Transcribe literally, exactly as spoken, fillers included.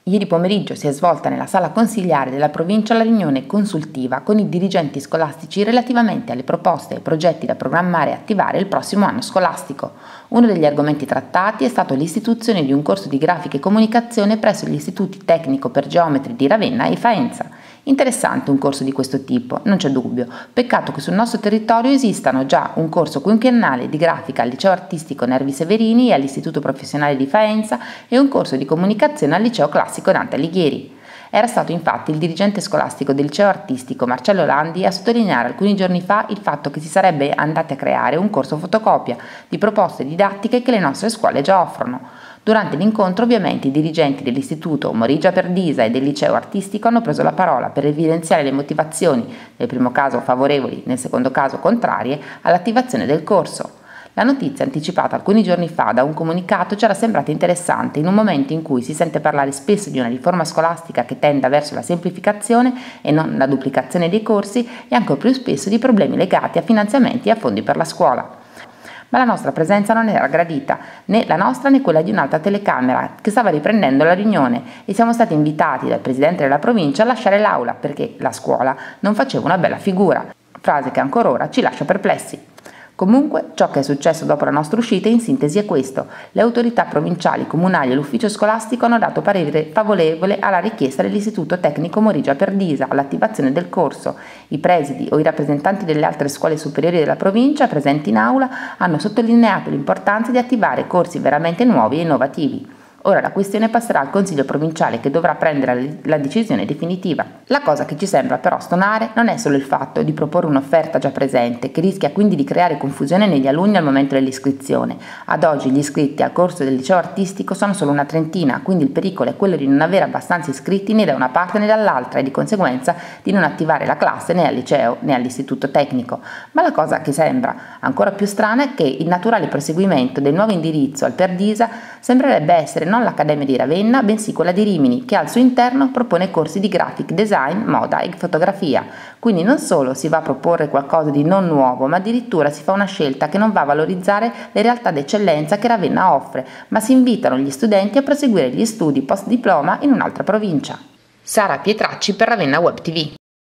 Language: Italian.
Ieri pomeriggio si è svolta nella sala consigliare della provincia la riunione consultiva con i dirigenti scolastici relativamente alle proposte e progetti da programmare e attivare il prossimo anno scolastico. Uno degli argomenti trattati è stato l'istituzione di un corso di grafica e comunicazione presso gli istituti tecnico per geometri di Ravenna e Faenza. Interessante un corso di questo tipo, non c'è dubbio. Peccato che sul nostro territorio esistano già un corso quinquennale di grafica al Liceo Artistico Nervi Severini e all'Istituto Professionale di Faenza e un corso di comunicazione al Liceo Classico Dante Alighieri. Era stato infatti il dirigente scolastico del Liceo Artistico Marcello Landi a sottolineare alcuni giorni fa il fatto che si sarebbe andati a creare un corso fotocopia di proposte didattiche che le nostre scuole già offrono. Durante l'incontro ovviamente i dirigenti dell'Istituto Morigia Perdisa e del Liceo Artistico hanno preso la parola per evidenziare le motivazioni, nel primo caso favorevoli, nel secondo caso contrarie, all'attivazione del corso. La notizia anticipata alcuni giorni fa da un comunicato ci era sembrata interessante in un momento in cui si sente parlare spesso di una riforma scolastica che tenda verso la semplificazione e non la duplicazione dei corsi e ancora più spesso di problemi legati a finanziamenti e a fondi per la scuola. Ma la nostra presenza non era gradita, né la nostra né quella di un'altra telecamera che stava riprendendo la riunione e siamo stati invitati dal presidente della provincia a lasciare l'aula perché la scuola non faceva una bella figura, frase che ancora ora ci lascia perplessi. Comunque, ciò che è successo dopo la nostra uscita in sintesi è questo. Le autorità provinciali, comunali e l'ufficio scolastico hanno dato parere favorevole alla richiesta dell'Istituto Tecnico Morigia Perdisa all'attivazione del corso. I presidi o i rappresentanti delle altre scuole superiori della provincia presenti in aula hanno sottolineato l'importanza di attivare corsi veramente nuovi e innovativi. Ora la questione passerà al Consiglio provinciale che dovrà prendere la decisione definitiva. La cosa che ci sembra però stonare non è solo il fatto di proporre un'offerta già presente, che rischia quindi di creare confusione negli alunni al momento dell'iscrizione. Ad oggi gli iscritti al corso del liceo artistico sono solo una trentina, quindi il pericolo è quello di non avere abbastanza iscritti né da una parte né dall'altra e di conseguenza di non attivare la classe né al liceo né all'istituto tecnico. Ma la cosa che sembra ancora più strana è che il naturale proseguimento del nuovo indirizzo al Perdisa sembrerebbe essere non l'Accademia di Ravenna, bensì quella di Rimini, che al suo interno propone corsi di graphic design, moda e fotografia. Quindi non solo si va a proporre qualcosa di non nuovo, ma addirittura si fa una scelta che non va a valorizzare le realtà d'eccellenza che Ravenna offre, ma si invitano gli studenti a proseguire gli studi post diploma in un'altra provincia. Sara Pietracci per Ravenna Web T V.